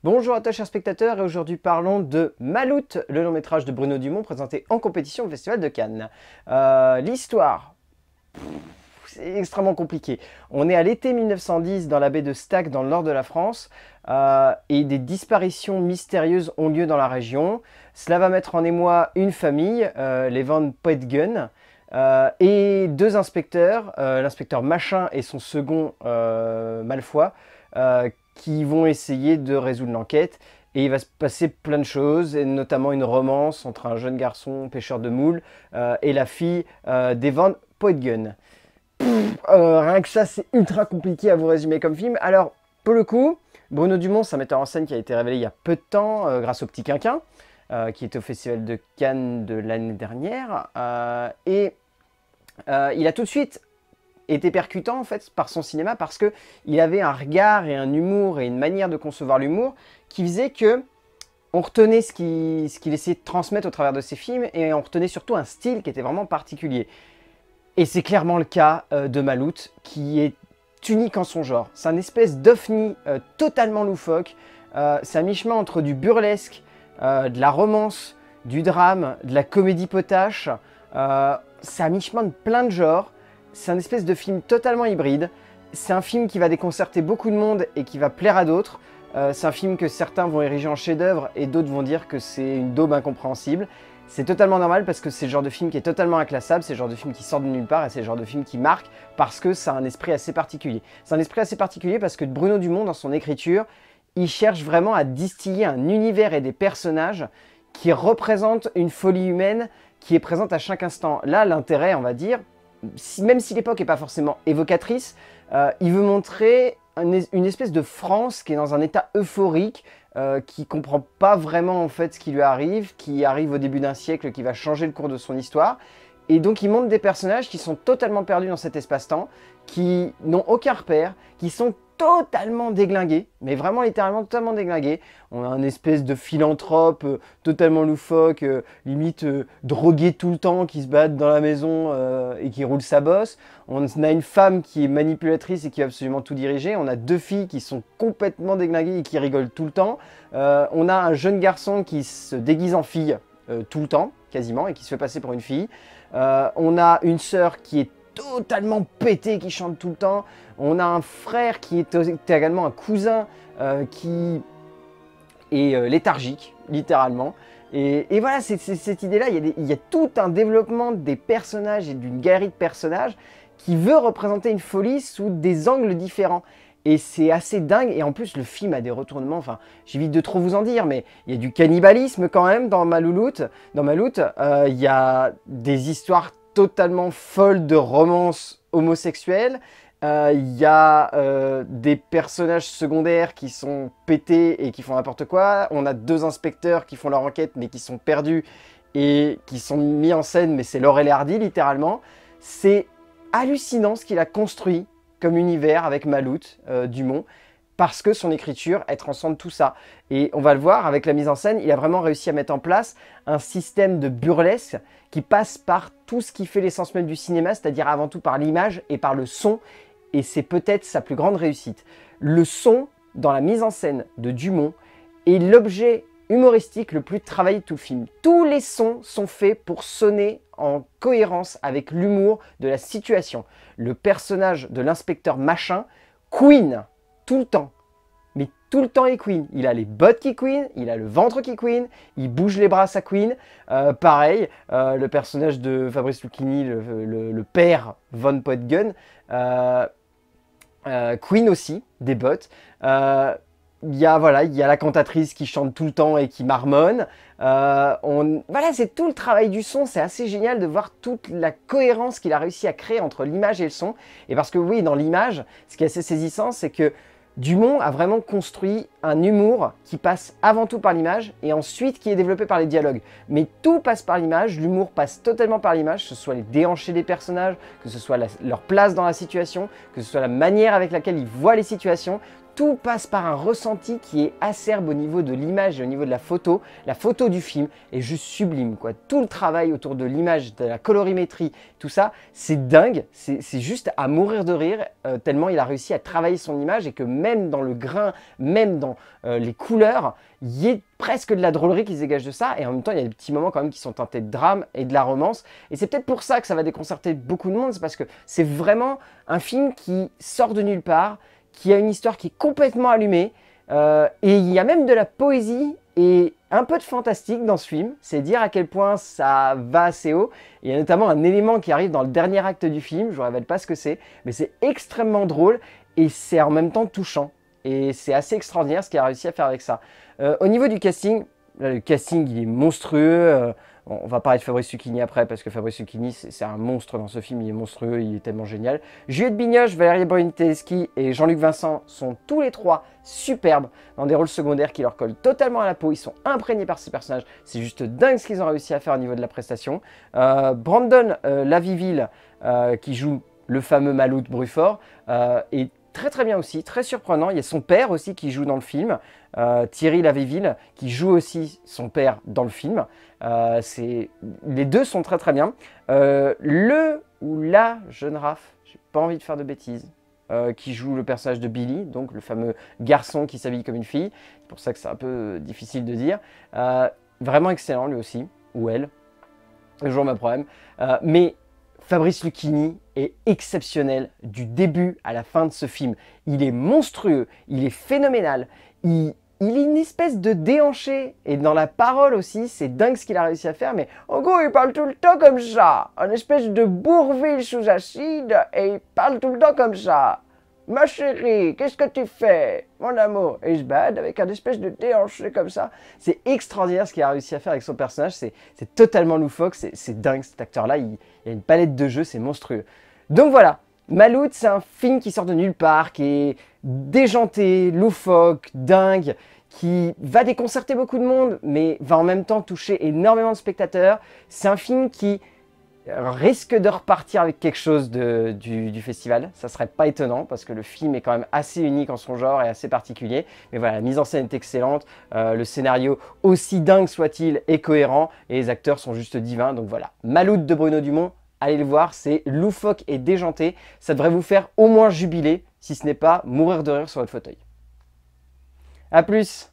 Bonjour à toi chers spectateurs, et aujourd'hui parlons de Maloute, le long métrage de Bruno Dumont présenté en compétition au Festival de Cannes. L'histoire, c'est extrêmement compliqué. On est à l'été 1910 dans la baie de Stac dans le nord de la France et des disparitions mystérieuses ont lieu dans la région. Cela va mettre en émoi une famille, les Van Poetgen, et deux inspecteurs, l'inspecteur Machin et son second Malfoy, qui vont essayer de résoudre l'enquête. Et il va se passer plein de choses, et notamment une romance entre un jeune garçon pêcheur de moules et la fille des Van Poetgen. Rien que ça, c'est ultra compliqué à vous résumer comme film. Alors, pour le coup, Bruno Dumont, c'est un metteur en scène qui a été révélé il y a peu de temps grâce au Petit Quinquin, qui était au Festival de Cannes de l'année dernière. Il a tout de suite été percutant en fait par son cinéma parce que il avait un regard et un humour et une manière de concevoir l'humour qui faisait que on retenait ce qu'il essayait de transmettre au travers de ses films, et on retenait surtout un style qui était vraiment particulier. Et c'est clairement le cas de Maloute, qui est unique en son genre. C'est un espèce d'ovni totalement loufoque. C'est un mi-chemin entre du burlesque, de la romance, du drame, de la comédie potache. C'est un mi-chemin de plein de genres. C'est un espèce de film totalement hybride. C'est un film qui va déconcerter beaucoup de monde et qui va plaire à d'autres. C'est un film que certains vont ériger en chef-d'œuvre et d'autres vont dire que c'est une daube incompréhensible. C'est totalement normal parce que c'est le genre de film qui est totalement inclassable, c'est le genre de film qui sort de nulle part et c'est le genre de film qui marque parce que ça a un esprit assez particulier. C'est un esprit assez particulier parce que Bruno Dumont, dans son écriture, il cherche vraiment à distiller un univers et des personnages qui représentent une folie humaine qui est présente à chaque instant. Là, l'intérêt, on va dire, même si l'époque n'est pas forcément évocatrice, il veut montrer une espèce de France qui est dans un état euphorique, qui comprend pas vraiment en fait ce qui lui arrive, qui arrive au début d'un siècle, qui va changer le cours de son histoire. Et donc il montre des personnages qui sont totalement perdus dans cet espace-temps, qui n'ont aucun repère, qui sont totalement déglingués, mais vraiment littéralement totalement déglingués. On a un espèce de philanthrope totalement loufoque, limite drogué tout le temps, qui se balade dans la maison et qui roule sa bosse. On a une femme qui est manipulatrice et qui va absolument tout diriger. On a deux filles qui sont complètement déglinguées et qui rigolent tout le temps. On a un jeune garçon qui se déguise en fille tout le temps, quasiment, et qui se fait passer pour une fille. On a une sœur qui est totalement pété, qui chante tout le temps. On a un frère qui est également un cousin qui est léthargique, littéralement. Et voilà, c'est cette idée-là, il y a tout un développement des personnages et d'une galerie de personnages qui veut représenter une folie sous des angles différents. Et c'est assez dingue, et en plus le film a des retournements, enfin j'évite de trop vous en dire, mais il y a du cannibalisme quand même dans Maloute. Il y a des histoires totalement folles de romance homosexuelle. Il y a des personnages secondaires qui sont pétés et qui font n'importe quoi. On a deux inspecteurs qui font leur enquête mais qui sont perdus et qui sont mis en scène, mais c'est Laurel et Hardy littéralement. C'est hallucinant ce qu'il a construit comme univers avec Maloute, Dumont, parce que son écriture, elle transcende tout ça. Et on va le voir, avec la mise en scène, il a vraiment réussi à mettre en place un système de burlesque qui passe par tout ce qui fait l'essence même du cinéma, c'est-à-dire avant tout par l'image et par le son, et c'est peut-être sa plus grande réussite. Le son, dans la mise en scène de Dumont, est l'objet humoristique le plus travaillé de tout le film. Tous les sons sont faits pour sonner en cohérence avec l'humour de la situation. Le personnage de l'inspecteur Machin queen tout le temps. Mais tout le temps il queen. Il a les bottes qui queen, il a le ventre qui queen, il bouge les bras ça queen. Pareil, le personnage de Fabrice Lucchini, le père Von Poetgen, queen aussi, des bottes. Il y a la cantatrice qui chante tout le temps et qui marmonne. Voilà, c'est tout le travail du son. C'est assez génial de voir toute la cohérence qu'il a réussi à créer entre l'image et le son. Et parce que oui, dans l'image, ce qui est assez saisissant, c'est que Dumont a vraiment construit un humour qui passe avant tout par l'image et ensuite qui est développé par les dialogues. Mais tout passe par l'image, l'humour passe totalement par l'image, que ce soit les déhanchés des personnages, que ce soit leur place dans la situation, que ce soit la manière avec laquelle ils voient les situations. tout passe par un ressenti qui est acerbe au niveau de l'image et au niveau de la photo. La photo du film est juste sublime, quoi. Tout le travail autour de l'image, de la colorimétrie, tout ça, c'est dingue. C'est juste à mourir de rire, tellement il a réussi à travailler son image et que même dans le grain, même dans les couleurs, il y ait presque de la drôlerie qui se dégage de ça. Et en même temps, il y a des petits moments quand même qui sont teintés de drame et de la romance. Et c'est peut-être pour ça que ça va déconcerter beaucoup de monde. C'est parce que c'est vraiment un film qui sort de nulle part, qui a une histoire qui est complètement allumée, et il y a même de la poésie et un peu de fantastique dans ce film. C'est dire à quel point ça va assez haut. Il y a notamment un élément qui arrive dans le dernier acte du film, je ne vous révèle pas ce que c'est, mais c'est extrêmement drôle et c'est en même temps touchant. Et c'est assez extraordinaire ce qu'il a réussi à faire avec ça. Au niveau du casting, là, le casting il est monstrueux. On va parler de Fabrice Lucchini après, parce que Fabrice Lucchini, c'est un monstre dans ce film, il est monstrueux, il est tellement génial. Juliette Binoche, Valérie Bruni-Tedeschi et Jean-Luc Vincent sont tous les trois superbes dans des rôles secondaires qui leur collent totalement à la peau, ils sont imprégnés par ces personnages, c'est juste dingue ce qu'ils ont réussi à faire au niveau de la prestation. Brandon Laviville, qui joue le fameux Maloute Bruford, est très très bien aussi, très surprenant. Il y a son père aussi qui joue dans le film, Thierry Laviville, qui joue aussi son père dans le film. Les deux sont très très bien. Le ou la jeune Raph, j'ai pas envie de faire de bêtises, qui joue le personnage de Billy, donc le fameux garçon qui s'habille comme une fille. C'est pour ça que c'est un peu difficile de dire. Vraiment excellent lui aussi, ou elle, toujours mon problème. Mais Fabrice Lucchini est exceptionnel du début à la fin de ce film. Il est monstrueux, il est phénoménal, il est une espèce de déhanché. Et dans la parole aussi, c'est dingue ce qu'il a réussi à faire. Mais en gros, il parle tout le temps comme ça. Un espèce de bourvil sous acide et il parle tout le temps comme ça. Ma chérie, qu'est-ce que tu fais? Mon amour. Et il se balade avec un espèce de déhanché comme ça. C'est extraordinaire ce qu'il a réussi à faire avec son personnage. C'est totalement loufoque. C'est dingue cet acteur-là. Il a une palette de jeux, c'est monstrueux. Donc voilà. Maloute, c'est un film qui sort de nulle part, qui est déjanté, loufoque, dingue, qui va déconcerter beaucoup de monde, mais va en même temps toucher énormément de spectateurs. C'est un film qui risque de repartir avec quelque chose du festival. Ça serait pas étonnant, parce que le film est quand même assez unique en son genre et assez particulier. Mais voilà, la mise en scène est excellente, le scénario, aussi dingue soit-il, est cohérent, et les acteurs sont juste divins. Donc voilà, Maloute de Bruno Dumont, allez le voir, c'est loufoque et déjanté. Ça devrait vous faire au moins jubiler, si ce n'est pas mourir de rire sur votre fauteuil. A plus!